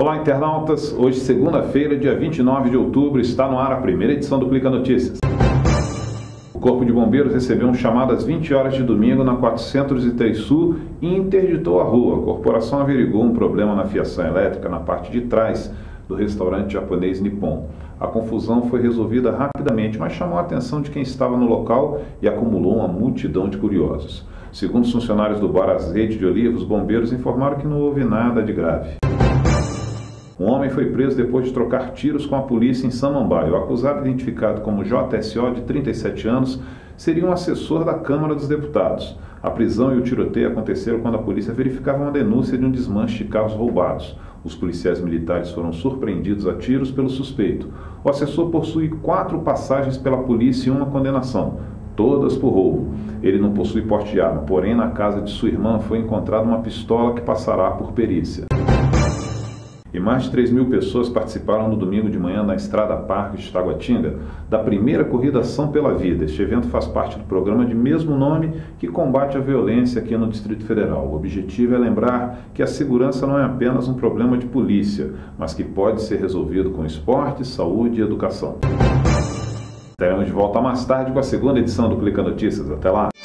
Olá, internautas! Hoje, segunda-feira, dia 29 de outubro, está no ar a primeira edição do Clica Notícias. O Corpo de Bombeiros recebeu um chamado às 20 horas de domingo na 403 Sul e interditou a rua. A corporação averigou um problema na fiação elétrica na parte de trás do restaurante japonês Nippon. A confusão foi resolvida rapidamente, mas chamou a atenção de quem estava no local e acumulou uma multidão de curiosos. Segundo os funcionários do bar Azeite de Oliva, os bombeiros informaram que não houve nada de grave. Um homem foi preso depois de trocar tiros com a polícia em Samambaia. O acusado, identificado como JSO, de 37 anos, seria um assessor da Câmara dos Deputados. A prisão e o tiroteio aconteceram quando a polícia verificava uma denúncia de um desmanche de carros roubados. Os policiais militares foram surpreendidos a tiros pelo suspeito. O assessor possui 4 passagens pela polícia e uma condenação, todas por roubo. Ele não possui porte de arma, porém na casa de sua irmã foi encontrada uma pistola que passará por perícia. E mais de 3.000 pessoas participaram no domingo de manhã na Estrada Parque de Taguatinga da primeira corrida Ação pela Vida. Este evento faz parte do programa de mesmo nome que combate a violência aqui no Distrito Federal. O objetivo é lembrar que a segurança não é apenas um problema de polícia, mas que pode ser resolvido com esporte, saúde e educação. Estaremos de volta mais tarde com a segunda edição do Clica Notícias. Até lá!